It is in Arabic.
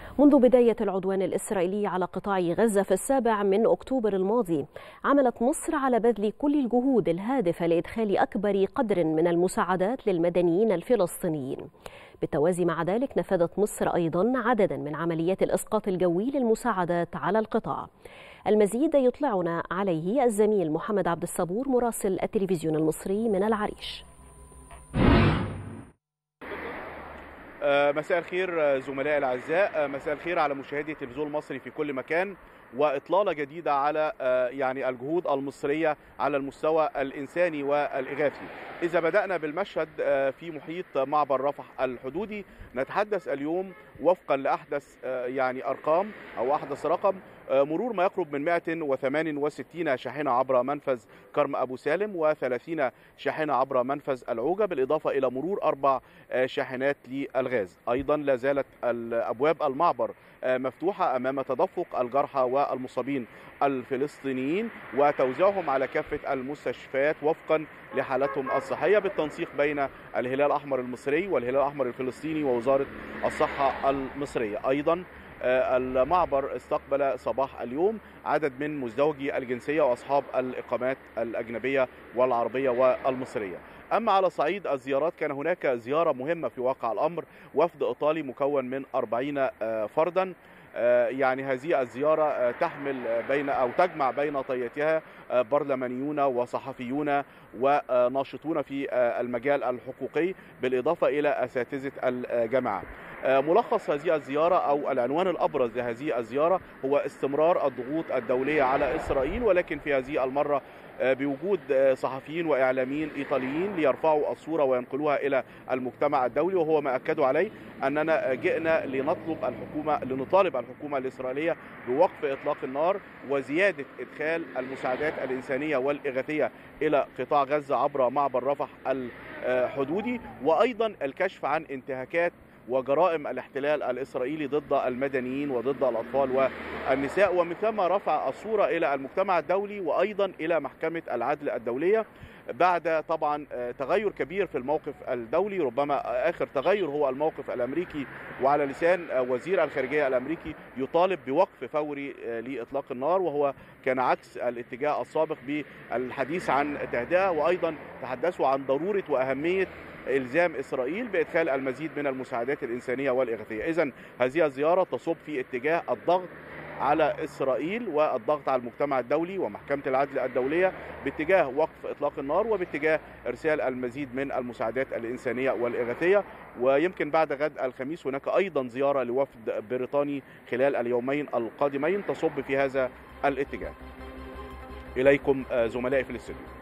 منذ بداية العدوان الإسرائيلي على قطاع غزة في 7 أكتوبر الماضي، عملت مصر على بذل كل الجهود الهادفة لإدخال أكبر قدر من المساعدات للمدنيين الفلسطينيين. بالتوازي مع ذلك، نفذت مصر أيضا عددا من عمليات الإسقاط الجوي للمساعدات على القطاع. المزيد يطلعنا عليه الزميل محمد عبد الصبور مراسل التلفزيون المصري من العريش. مساء الخير زملائي الأعزاء، مساء الخير على مشاهدي التلفزيون المصري في كل مكان، وإطلالة جديدة على الجهود المصرية على المستوى الإنساني والإغاثي. إذا بدأنا بالمشهد في محيط معبر رفح الحدودي، نتحدث اليوم وفقا لأحدث أرقام أو أحدث رقم مرور ما يقرب من 168 شاحنة عبر منفذ كرم أبو سالم و30 شاحنة عبر منفذ العوجة، بالإضافة إلى مرور 4 شاحنات للغاز. أيضا لا زالت أبواب المعبر مفتوحة أمام تدفق الجرحى والمصابين الفلسطينيين وتوزيعهم على كافة المستشفيات وفقا لحالتهم الصحية، بالتنسيق بين الهلال الأحمر المصري والهلال الأحمر الفلسطيني ووزارة الصحة المصرية. أيضا المعبر استقبل صباح اليوم عدد من مزدوجي الجنسية وأصحاب الإقامات الأجنبية والعربية والمصرية. أما على صعيد الزيارات، كان هناك زيارة مهمة في واقع الأمر، وفد إيطالي مكون من 40 فردا. هذه الزيارة تحمل تجمع بين طياتها برلمانيون وصحفيون وناشطون في المجال الحقوقي، بالإضافة إلى أساتذة الجامعة. ملخص هذه الزيارة أو العنوان الأبرز لهذه الزيارة هو استمرار الضغوط الدولية على إسرائيل، ولكن في هذه المرة بوجود صحفيين وإعلاميين إيطاليين ليرفعوا الصورة وينقلوها إلى المجتمع الدولي، وهو ما أكدوا عليه أننا جئنا لنطالب الحكومة الإسرائيلية بوقف إطلاق النار وزيادة إدخال المساعدات الإنسانية والإغاثية إلى قطاع غزة عبر معبر رفح الحدودي، وأيضا الكشف عن انتهاكات وجرائم الاحتلال الإسرائيلي ضد المدنيين وضد الأطفال والنساء، ومن ثم رفع الصورة إلى المجتمع الدولي وأيضا إلى محكمة العدل الدولية بعد طبعا تغير كبير في الموقف الدولي. ربما آخر تغير هو الموقف الأمريكي، وعلى لسان وزير الخارجية الأمريكي يطالب بوقف فوري لإطلاق النار، وهو كان عكس الاتجاه السابق بالحديث عن تهدئة، وأيضا تحدثوا عن ضرورة وأهمية إلزام إسرائيل بإدخال المزيد من المساعدات الإنسانية والإغاثية. إذن هذه الزيارة تصب في اتجاه الضغط على إسرائيل والضغط على المجتمع الدولي ومحكمة العدل الدولية باتجاه وقف إطلاق النار وباتجاه إرسال المزيد من المساعدات الإنسانية والإغاثية. ويمكن بعد غد الخميس هناك أيضا زيارة لوفد بريطاني خلال اليومين القادمين تصب في هذا الاتجاه. إليكم زملائي في الاستوديو.